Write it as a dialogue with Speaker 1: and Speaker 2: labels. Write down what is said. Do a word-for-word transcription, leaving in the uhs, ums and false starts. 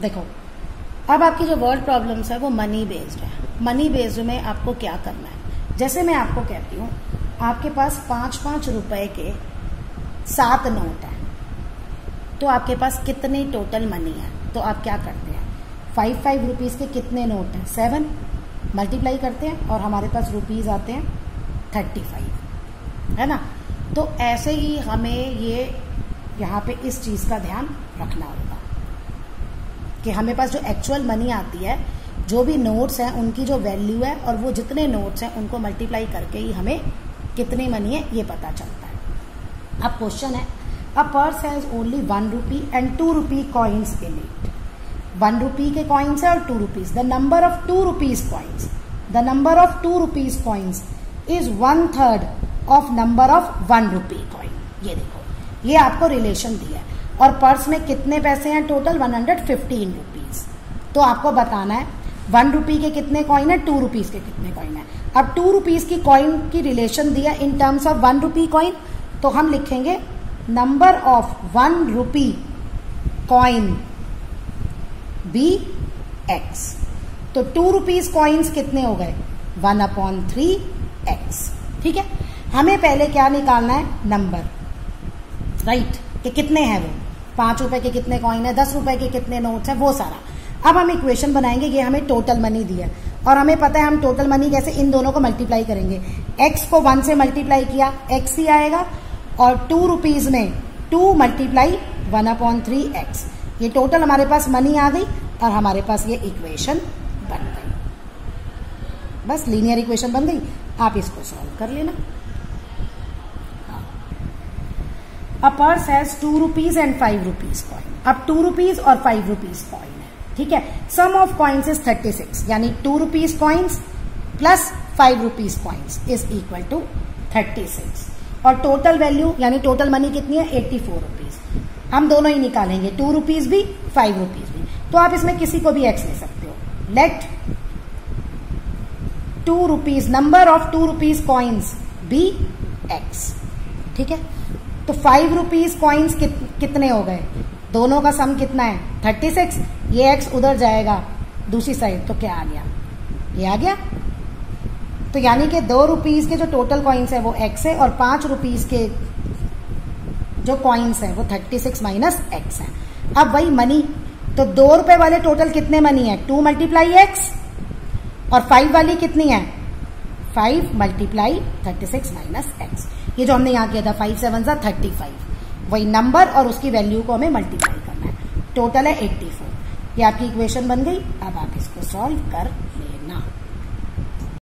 Speaker 1: देखो, अब आपकी जो वर्ड प्रॉब्लम्स है वो मनी बेस्ड है। मनी बेस्ड में आपको क्या करना है, जैसे मैं आपको कहती हूँ आपके पास पाँच पाँच रुपए के सात नोट हैं, तो आपके पास कितनी टोटल मनी है? तो आप क्या करते हैं, फाइव फाइव रुपीज़ के कितने नोट हैं? सेवन, मल्टीप्लाई करते हैं और हमारे पास रुपीज़ आते हैं थर्टी फाइव, है ना। तो ऐसे ही हमें ये यहाँ पे इस चीज़ का ध्यान रखना होगा कि हमें पास जो एक्चुअल मनी आती है, जो भी नोट्स हैं उनकी जो वैल्यू है और वो जितने नोट्स हैं उनको मल्टीप्लाई करके ही हमें कितनी मनी है ये पता चलता है। अब क्वेश्चन है, a purse has only one rupee and two rupee coins in it. One rupee के कॉइन्स है और two rupees. The number of two rupees coins the number of two rupees coins is one third of number of one rupee coin. ये देखो, ये आपको relation दिया है और पर्स में कितने पैसे हैं total? One hundred fifteen rupees. तो आपको बताना है वन रुपी के कितने कॉइन है, टू रुपीज के कितने कॉइन है। अब टू रुपीज की कॉइन की रिलेशन दिया in terms of one rupee coin, तो हम लिखेंगे number of one rupee coin be X. तो टू रुपीज कॉइन्स कितने हो गए? One upon three X. ठीक है, हमें पहले क्या निकालना है? नंबर, राइट, कि कितने हैं वो। पांच रुपए के कितने कॉइन है, दस रुपए के कितने नोट्स हैं, वो सारा। अब हम इक्वेशन बनाएंगे, ये हमें टोटल मनी दिया है और हमें पता है हम टोटल मनी कैसे इन दोनों को मल्टीप्लाई करेंगे। एक्स को वन से मल्टीप्लाई किया, एक्स ही आएगा, और टू रुपीज में two multiply one upon three x. ये टोटल हमारे पास मनी आ गई और हमारे पास ये इक्वेशन बन गई। बस लीनियर इक्वेशन बन गई, आप इसको सॉल्व कर लेना। A purse has two rupees and five rupees coin. अब टू रुपीज और फाइव रुपीज कॉइन है, ठीक है। Sum of coins is thirty six, यानी two rupees coins plus five rupees coins is equal to thirty six. और total value यानी total money कितनी है? Eighty four rupees. हम दोनों ही निकालेंगे, टू रुपीज भी फाइव रुपीज भी। तो आप इसमें किसी को भी एक्स ले सकते हो। Let two rupees number of two rupees coins be x. ठीक है, तो फाइव रुपीज कॉइन्स कित, कितने हो गए? दोनों का सम कितना है? Thirty six. ये एक्स उधर जाएगा दूसरी साइड, तो क्या आ गया? ये आ गया। तो यानी कि दो रुपीज के जो टोटल कॉइन्स है वो एक्स है और पांच रुपीज के जो कॉइन्स है वो थर्टी सिक्स माइनस एक्स है। अब वही मनी, तो दो रुपए वाले टोटल कितने मनी है? टू मल्टीप्लाई एक्स, और फाइव वाली कितनी है? Five multiply thirty six minus x. ये जो हमने यहाँ किया था, फाइव सेवन सा थर्टी फाइव, वही नंबर और उसकी वैल्यू को हमें मल्टीप्लाई करना है। टोटल है एट्टी फोर। ये आपकी इक्वेशन बन गई। अब आप इसको सॉल्व कर लेना।